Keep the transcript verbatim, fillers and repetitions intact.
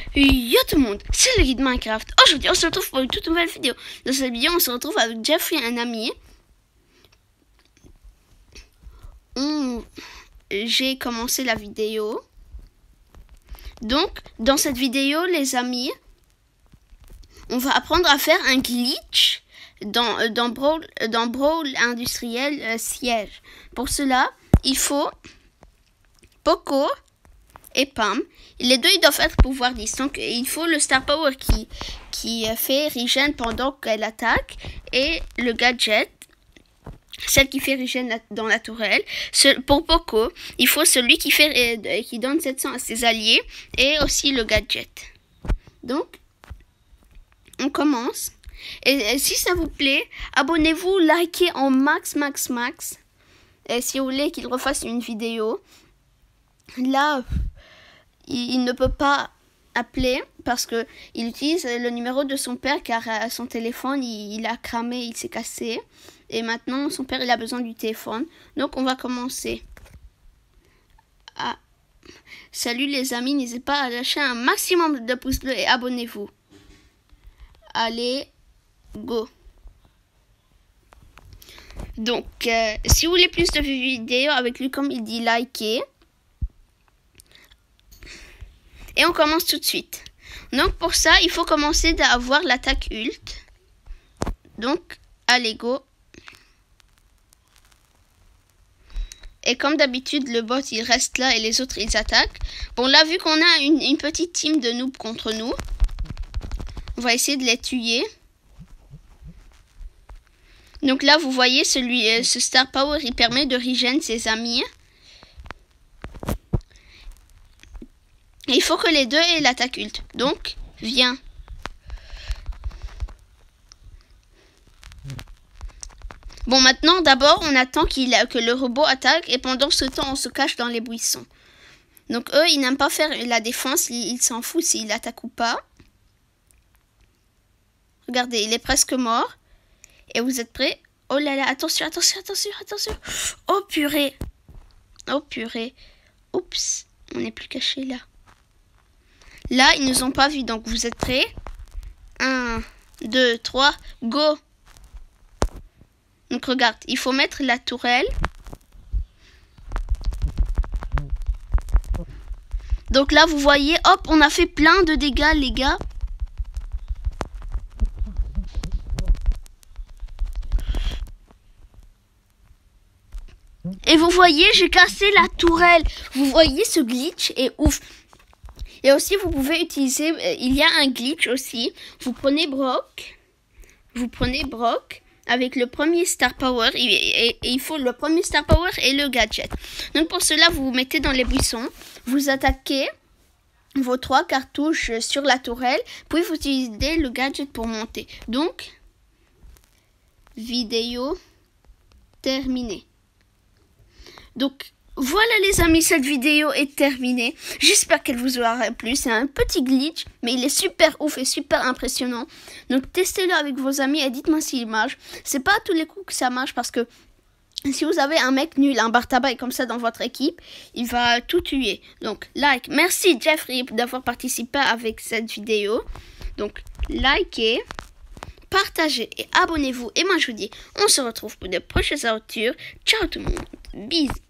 Yo tout le monde, c'est le guide Minecraft. Aujourd'hui on se retrouve pour une toute nouvelle vidéo. Dans cette vidéo on se retrouve avec Jeffrey, un ami. On... J'ai commencé la vidéo. Donc dans cette vidéo les amis, on va apprendre à faire un glitch dans, dans, Brawl, dans Brawl Industriel euh, Siège. Pour cela il faut Poco et Pam. Les deux ils doivent être pouvoir dix. Donc il faut le Star Power qui, qui fait regen pendant qu'elle attaque. Et le gadget, celle qui fait regen dans la tourelle. Ce, pour Poco, il faut celui qui, fait, qui donne sept cents à ses alliés. Et aussi le gadget. Donc on commence. Et, et si ça vous plaît, abonnez-vous, likez en max max max. Et si vous voulez qu'il refasse une vidéo. Là, il, il ne peut pas appeler parce que il utilise le numéro de son père car son téléphone il, il a cramé, il s'est cassé. Et maintenant son père il a besoin du téléphone. Donc on va commencer. Ah. Salut les amis, n'hésitez pas à lâcher un maximum de pouces bleus et abonnez-vous. Allez, go. Donc, euh, si vous voulez plus de vidéos avec lui, comme il dit, likez. Et on commence tout de suite. Donc, pour ça, il faut commencer d'avoir l'attaque ult. Donc, allez, go. Et comme d'habitude, le bot, il reste là et les autres, ils attaquent. Bon, là, vu qu'on a une, une petite team de noobs contre nous, on va essayer de les tuer. Donc là, vous voyez, celui, euh, ce Star Power, il permet de regen ses amis. Et il faut que les deux aient l'attaque ult. Donc, viens. Bon, maintenant, d'abord, on attend qu'il que le robot attaque. Et pendant ce temps, on se cache dans les buissons. Donc, eux, ils n'aiment pas faire la défense. Ils il s'en foutent s'il attaque ou pas. Regardez, il est presque mort. Et vous êtes prêts? Oh là là, attention, attention, attention, attention. Oh purée. Oh purée. Oups, on n'est plus caché là. Là, ils nous ont pas vus, donc vous êtes prêts? un, deux, trois, go. Donc regarde, il faut mettre la tourelle. Donc là, vous voyez, hop, on a fait plein de dégâts, les gars. Et vous voyez, j'ai cassé la tourelle. Vous voyez, ce glitch est ouf. Et aussi, vous pouvez utiliser... Euh, il y a un glitch aussi. Vous prenez Brock. Vous prenez Brock avec le premier Star Power. Et, et, et il faut le premier Star Power et le gadget. Donc pour cela, vous vous mettez dans les buissons. Vous attaquez vos trois cartouches sur la tourelle. Puis vous utilisez le gadget pour monter. Donc, vidéo terminée. Donc, voilà les amis, cette vidéo est terminée. J'espère qu'elle vous aura plu. C'est un petit glitch, mais il est super ouf et super impressionnant. Donc, testez-le avec vos amis et dites-moi s'il marche. C'est pas à tous les coups que ça marche parce que si vous avez un mec nul, un bar tabac comme ça dans votre équipe, il va tout tuer. Donc, like. Merci Jeffrey d'avoir participé avec cette vidéo. Donc, likez, partagez et abonnez-vous. Et moi, je vous dis, on se retrouve pour de prochaines aventures. Ciao tout le monde. Bisous.